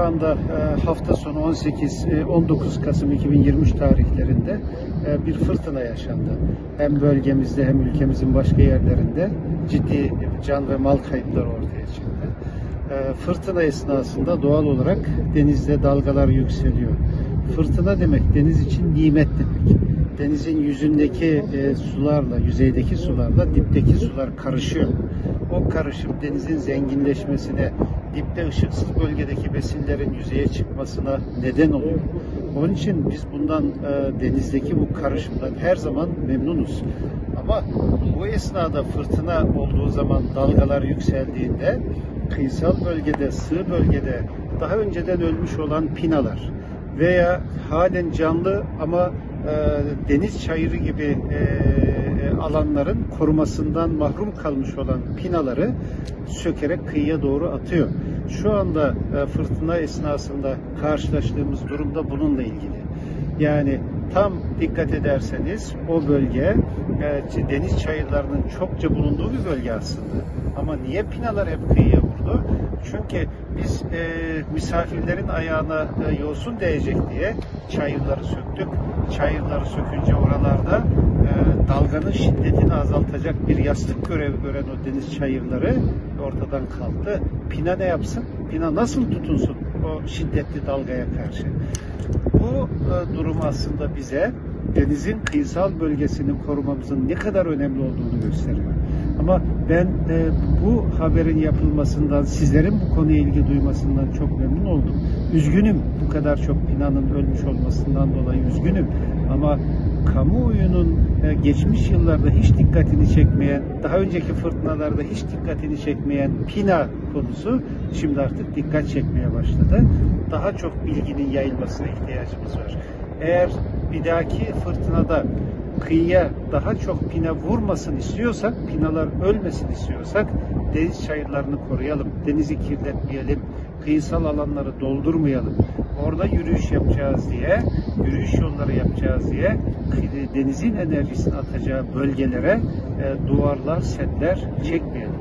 şu anda hafta sonu 18-19 Kasım 2023 tarihlerinde bir fırtına yaşandı. Hem bölgemizde hem ülkemizin başka yerlerinde ciddi can ve mal kayıpları ortaya çıktı. Fırtına esnasında doğal olarak denizde dalgalar yükseliyor. Fırtına demek deniz için nimet demek. Denizin yüzündeki sularla, yüzeydeki sularla dipteki sular karışıyor. O karışım denizin zenginleşmesine, dipte ışıksız bölgedeki besinlerin yüzeye çıkmasına neden oluyor. Onun için biz bundan, denizdeki bu karışımdan her zaman memnunuz. Ama bu esnada fırtına olduğu zaman, dalgalar yükseldiğinde kıyısal bölgede, sığ bölgede daha önceden ölmüş olan pinalar veya halen canlı ama deniz çayırı gibi alanların korumasından mahrum kalmış olan pinaları sökerek kıyıya doğru atıyor. Şu anda fırtına esnasında karşılaştığımız durumda bununla ilgili. Yani tam dikkat ederseniz o bölge deniz çayırlarının çokça bulunduğu bir bölge aslında. Ama niye pinalar hep kıyıya vurdu? Çünkü biz misafirlerin ayağına yosun değecek diye çayırları söktük. Çayırları sökünce oralarda dalganın şiddetini azaltacak bir yastık görevi gören o deniz çayırları ortadan kalktı. Pina ne yapsın? Pina nasıl tutunsun o şiddetli dalgaya karşı? Bu durum aslında bize denizin kıyısal bölgesini korumamızın ne kadar önemli olduğunu gösteriyor. Ama ben bu haberin yapılmasından, sizlerin bu konuya ilgi duymasından çok memnun oldum. Üzgünüm bu kadar çok pinanın ölmüş olmasından dolayı üzgünüm. Ama kamuoyunun geçmiş yıllarda hiç dikkatini çekmeyen, daha önceki fırtınalarda hiç dikkatini çekmeyen pina konusu şimdi artık dikkat çekmeye başladı. Daha çok bilginin yayılmasına ihtiyacımız var. Eğer bir dahaki fırtınada kıyıya daha çok pina vurmasın istiyorsak, pinalar ölmesin istiyorsak deniz çayırlarını koruyalım, denizi kirletmeyelim, kıyısal alanları doldurmayalım. Orada yürüyüş yapacağız diye, yürüyüş yolları yapacağız diye denizin enerjisini atacağı bölgelere duvarlar, setler çekmeyelim.